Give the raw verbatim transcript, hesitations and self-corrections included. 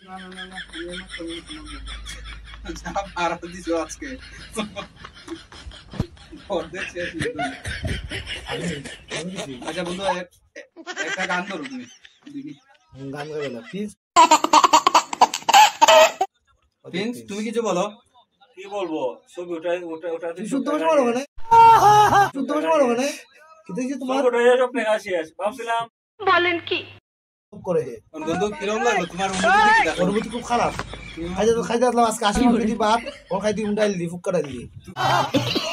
না না না না আমি আমার তুমি যা পারা দিছো আজকে অর্ধেক শেষ আচ্ছা বন্ধু একটা গান ধরো তুমি গান গাবে না প্লিজ প্রিন্স তুমি কিছু বলো কি বলবো ছবি ওটাই ওটা ওটা শুদ্ধ ভাষা বলো মানে শুদ্ধ ভাষা বলো মানে কিন্তু যে তোমার ওটা সব লেখা শেষ ভাবছিলাম বলেন কি করে বন্ধু কিরকম লাগলো তোমার অনুভূতি কি দেখো অনুভূতি খুব খারাপ খাইতে খাইতে আসলাম আজকে আশি মিনিট বাদ ও খাইতে উন্ডাইল দি ফুক্কা ডাইল দি